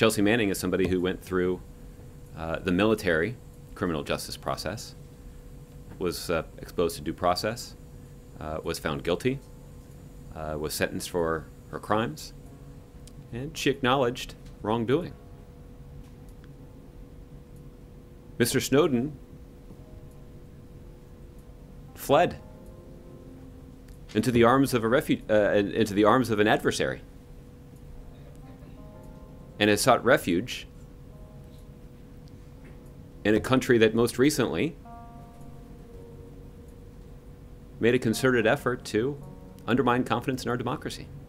Chelsea Manning is somebody who went through the military criminal justice process, was exposed to due process, was found guilty, was sentenced for her crimes, and she acknowledged wrongdoing. Mr. Snowden fled into the arms of an adversary, and has sought refuge in a country that most recently made a concerted effort to undermine confidence in our democracy.